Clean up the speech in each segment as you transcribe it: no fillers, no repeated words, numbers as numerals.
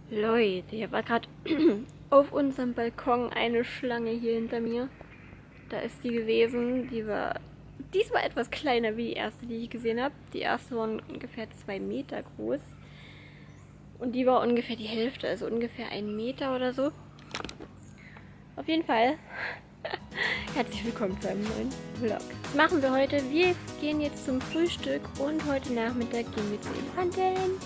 Leute, hier war gerade auf unserem Balkon eine Schlange hier hinter mir. Da ist die gewesen. Die war diesmal etwas kleiner wie die erste, die ich gesehen habe. Die erste war ungefähr 2 Meter groß. Und die war ungefähr die Hälfte, also ungefähr 1 Meter oder so. Auf jeden Fall. Herzlich willkommen zu einem neuen Vlog. Was machen wir heute? Wir gehen jetzt zum Frühstück und heute Nachmittag gehen wir zu Elefanten.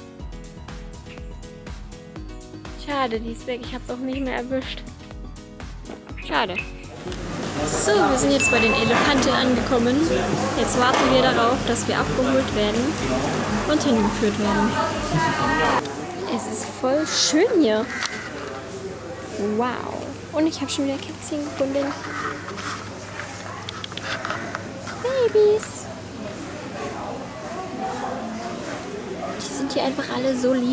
Schade, die ist weg. Ich habe es auch nicht mehr erwischt. Schade. So, wir sind jetzt bei den Elefanten angekommen. Jetzt warten wir darauf, dass wir abgeholt werden und hingeführt werden. Es ist voll schön hier. Wow. Und ich habe schon wieder Kätzchen gefunden. Babys. Die sind hier einfach alle so lieb.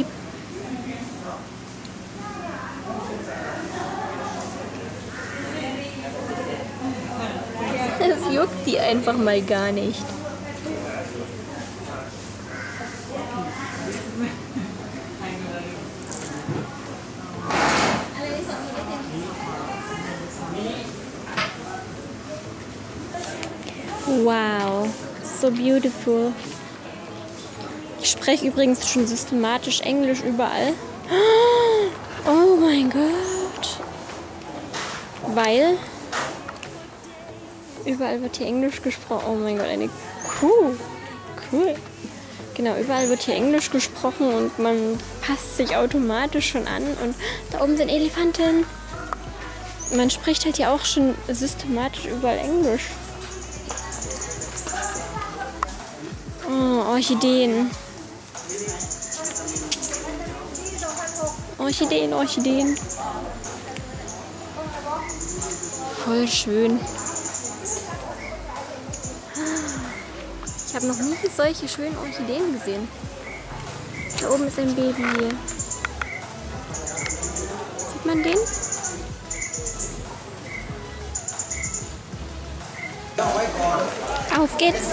Es juckt die einfach mal gar nicht. Wow, so beautiful. Ich spreche übrigens schon systematisch Englisch überall. Oh mein Gott. Weil überall wird hier Englisch gesprochen. Oh mein Gott, eine Kuh. Cool. Genau, überall wird hier Englisch gesprochen und man passt sich automatisch schon an. Und da oben sind Elefanten. Man spricht halt hier auch schon systematisch überall Englisch. Oh, Orchideen. Orchideen, Orchideen. Voll schön. Ich habe noch nie solche schönen Orchideen gesehen. Da oben ist ein Baby. Sieht man den? Auf geht's!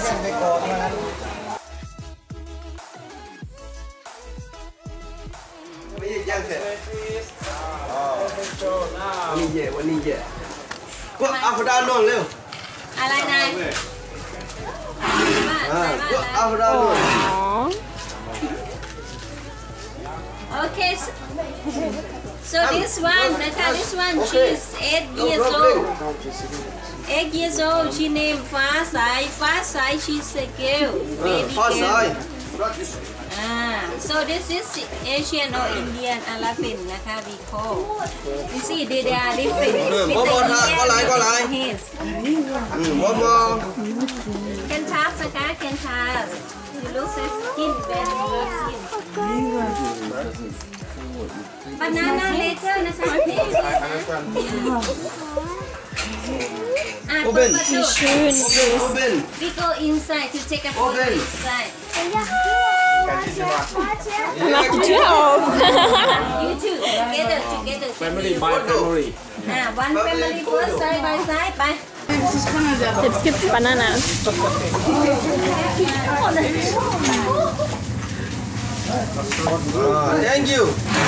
Okay, so this one, this one, she is 8 years old. 8 years old, she named Fasai. Fasai, she's a girl, baby girl. So this is Asian or Indian elephant, we call. You see, they are different. Can pass, can pass. You look so skin very skin. Banana later, Wie schön. we go inside to take a photo inside. Mach die Tür auf. You two, together. Family by family. One family first, side by side, bye. Jetzt gibt's Bananas. Thank you.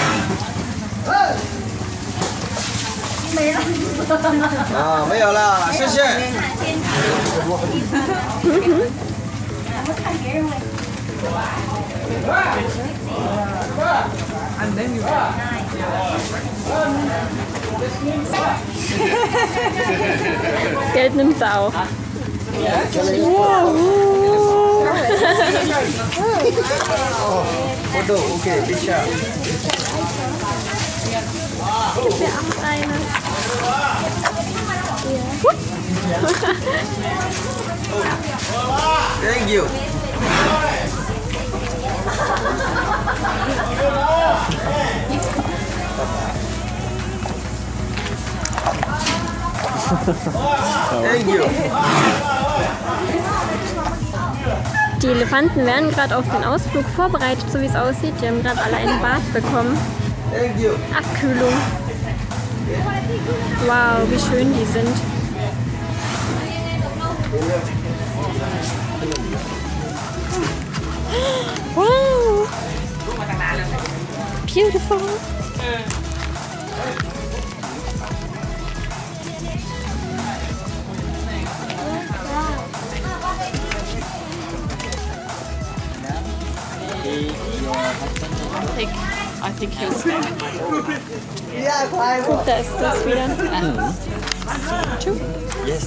没有了，谢谢。 Das Geld nimmt sie auch. Foto, okay, picture. Gib mir auch eine. Thank you. Thank you. Die Elefanten werden gerade auf den Ausflug vorbereitet, so wie es aussieht. Die haben gerade alle ein Bad bekommen. Thank you. Abkühlung. Wow, wie schön die sind. Wow. Beautiful. I think he'll stay. Guck, da ist das wieder. Yes.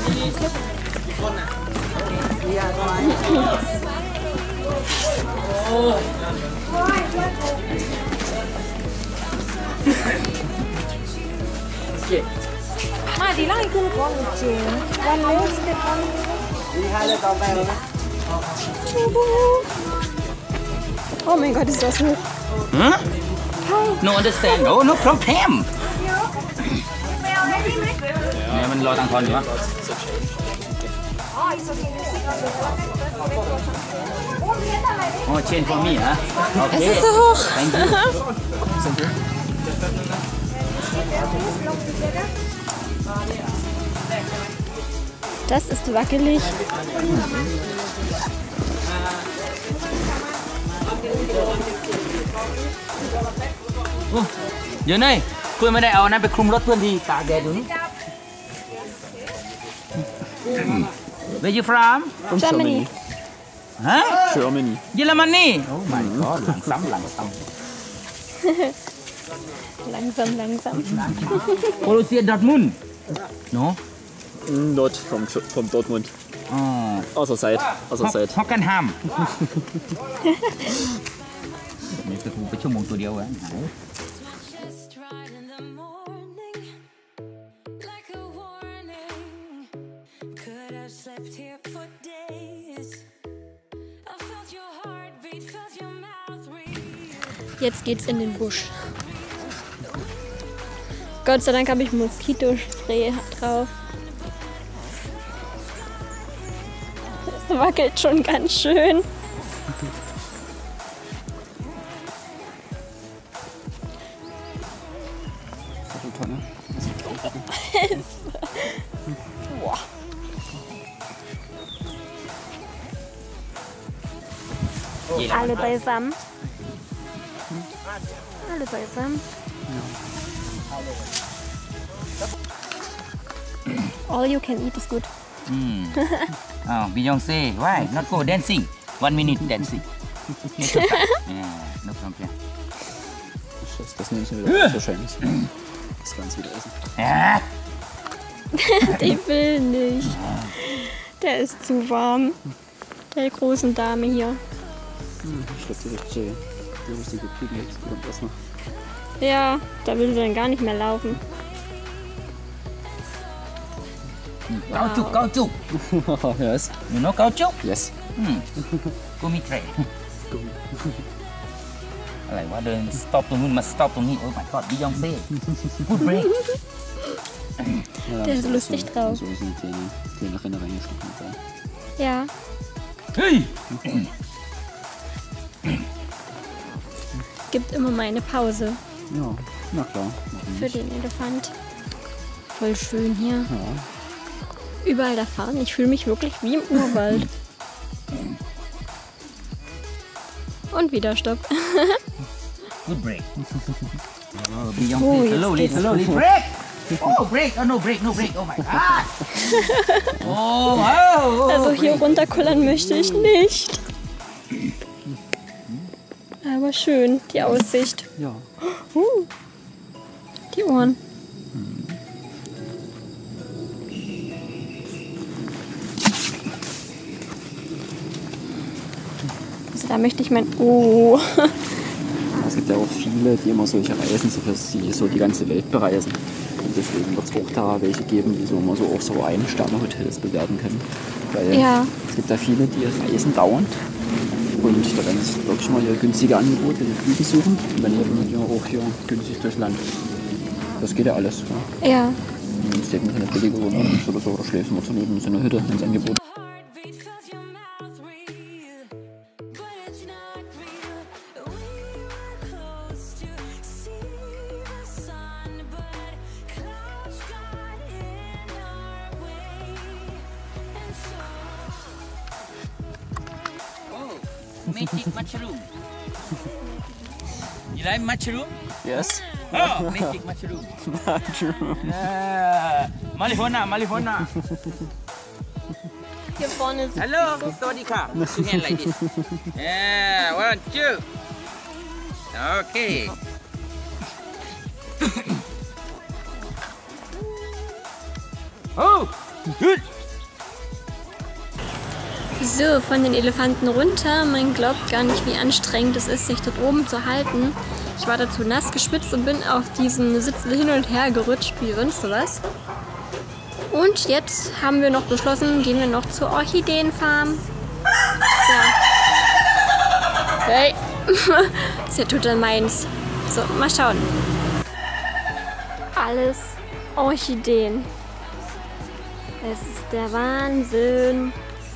Ma, die langขึ้นก่อนจริงวันเล็กเด็กวัน Oh mein Gott, ist das hoch. Huh? No understand. Oh, no problem. เนี่ยมันรอตังทอนอยู่วะ Oh, change for me, huh? Okay. Es ist so hoch. Thank you. Thank you. Das ist wackelig. Oh, เดี๋ยวนี่คุยไม่ได้เอานั้นไปคลุมรถเพื่อนดีตากแดดอยู่นี่ Where you from? From Germany. Huh? Germany. เยอรมนี Oh my god หลังซ้ำหลังซ้ Langsam, langsam. ำโบรูเซียดอร์ทมุนด์ No? Not from Dortmund. อ๋อ Außer Side. Außer Side. ฮอกกันฮัมนี่จะถูกไปชั่วโมงตัวเดียวอ่ะ Just right in the morning, like a warning. Could have slept here for days. I felt your heartbeat, felt your mouth breathe. Jetzt geht's in den Busch. Gott sei Dank habe ich Moskitospray drauf. Es wackelt schon ganz schön. Boah. Alle beisammen. Alle beisammen. All you can eat is good. อ้าวบิยองเซ่ why not go dancing 1 minute dancing yeah no problem Das nehme ich mir wieder aus, wahrscheinlich. Das werden sie wieder essen. ja Ich will nicht. Der ist zu warm. Der großen Dame hier. Ich glaube, die richtige Pieken jetzt kommt das noch. Ja, da will sie dann gar nicht mehr laufen. เกาจุกเกาจุก Yes. you know เกาจุก Yes. กูมีเทรดอะไรวะเดิน stop ตรงนู้นมา stop ตรงนี้ oh my god บิยองเซ่ good break Ja, Der ist lustig drauf. So sind kleine Rinne reingeschnitten. Ja. เฮ้ย Gibt immer mal eine Pause Ja, na klar. Warum für nicht? den Elefant. Voll schön hier. Ja. Überall da fahren. Ich fühle mich wirklich wie im Urwald. Und wieder Stopp. good break บิยอง Oh, เซ่ jetzt slowly geht's. slowly break oh break oh no break no break oh my god oh Also hier runterkullern möchte ich nicht. Aber schön, die Aussicht. Ja. Die Ohren. Also da möchte ich mein... Oh. Es gibt ja auch viele, die immer solche Reisen, so die ganze Welt bereisen. Und deswegen wird es auch da welche geben, die so immer so auch so Ein-Sterne-Hotels bewerten können. Weil Ja. es gibt da viele, die reisen dauernd. Und da werden es wirklich mal hier günstige Angebote, die Flüge suchen. Und dann eben ja auch hier günstig durchs Land. Das geht ja alles. Ja. Ja. Und jetzt eben so eine billige Wohnung oder so, oder schläfst du mal neben so einer Hütte ins Angebot. Heartbeat, felt your mouth breathe. But it's not real. We were close to see the sun, but clouds got in our way. And so oh magic mushroom You like mushroom? Yes. Oh, magic mushroom. Malihona. Hier vorne ist Hello, Sawadika. Two hands like this. Yeah, 1, 2. Okay. Oh, good. so von den Elefanten runter. Man glaubt gar nicht, wie anstrengend es ist, sich dort oben zu halten. Ich war dazu nass geschwitzt und bin auf diesen Sitzen hin und her gerutscht, wie sonst sowas. Und jetzt haben wir noch beschlossen, gehen wir noch zur Orchideenfarm. So. Hey, ist ja total meins. So, mal schauen. Alles Orchideen. Es ist der Wahnsinn.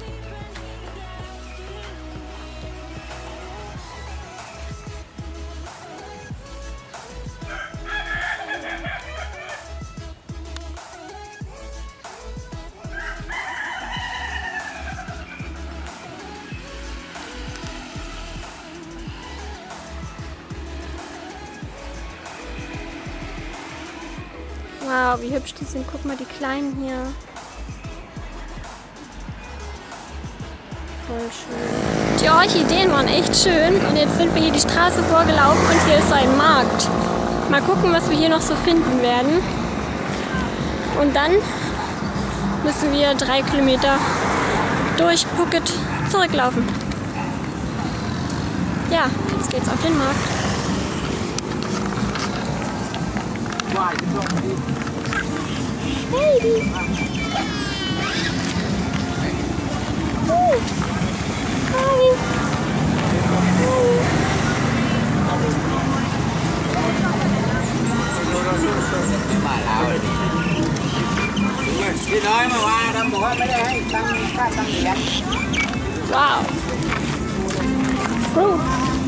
Wow, wie hübsch die sind. Guck mal, die Kleinen hier. Voll schön. Die Orchideen waren echt schön. Und jetzt sind wir hier die Straße vorgelaufen und hier ist ein Markt. Mal gucken, was wir hier noch so finden werden. Und dann müssen wir 3 Kilometer durch Phuket zurücklaufen. Ja, jetzt geht's auf den Markt. Baby. Chị nói mà qua đâm bữa mới đây tăng điện. Wow. Fruit.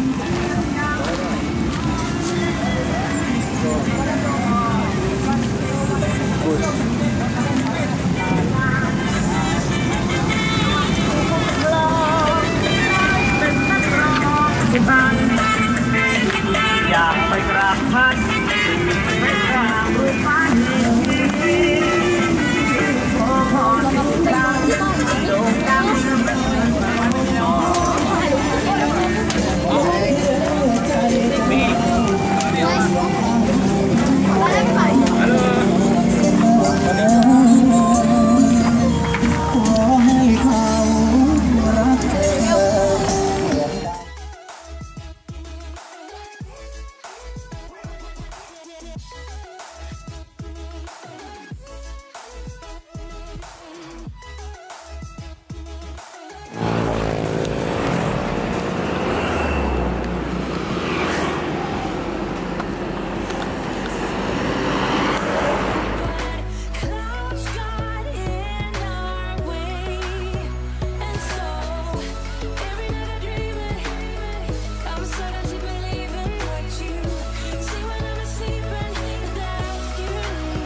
Clouds got in our way, and so every night I dream it. I'm starting to believe in what you say when I'm asleep, and that you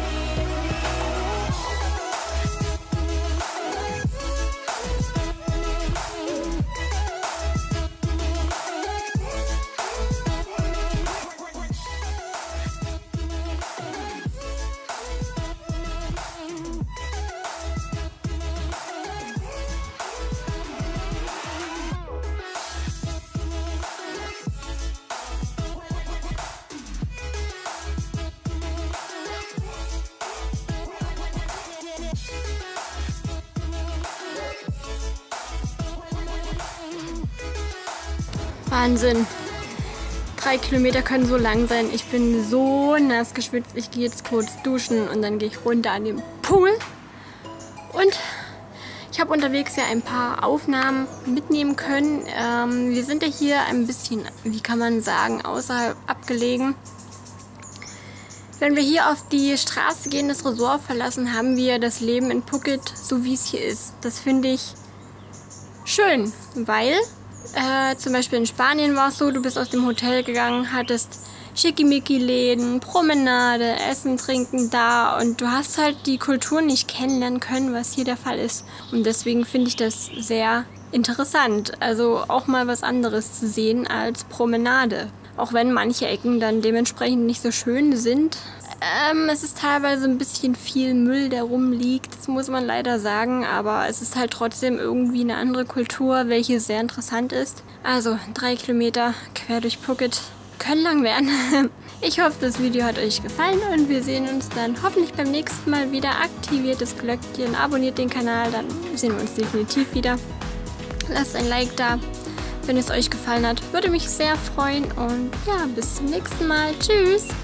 Wahnsinn. 3 Kilometer können so lang sein. Ich bin so nass geschwitzt. Ich gehe jetzt kurz duschen und dann gehe ich runter an den Pool. Und ich habe unterwegs ja ein paar Aufnahmen mitnehmen können. Wir sind ja hier ein bisschen, wie kann man sagen, außerhalb abgelegen. Wenn wir hier auf die Straße gehen, das Resort verlassen, haben wir das Leben in Phuket, so wie es hier ist. Das finde ich schön, weil zum Beispiel in Spanien war es so, du bist aus dem Hotel gegangen, hattest Schickimicki-Läden, Promenade, Essen, Trinken da und du hast halt die Kultur nicht kennenlernen können, was hier der Fall ist. Und deswegen finde ich das sehr interessant, also auch mal was anderes zu sehen als Promenade. Auch wenn manche Ecken dann dementsprechend nicht so schön sind. Es ist teilweise ein bisschen viel Müll, der rumliegt, das muss man leider sagen, aber es ist halt trotzdem irgendwie eine andere Kultur, welche sehr interessant ist. Also 3 Kilometer quer durch Phuket können lang werden. Ich hoffe, das Video hat euch gefallen und wir sehen uns dann hoffentlich beim nächsten Mal wieder. Aktiviert das Glöckchen, abonniert den Kanal, dann sehen wir uns definitiv wieder. Lasst ein Like da, wenn es euch gefallen hat, würde mich sehr freuen und ja, bis zum nächsten Mal. Tschüss!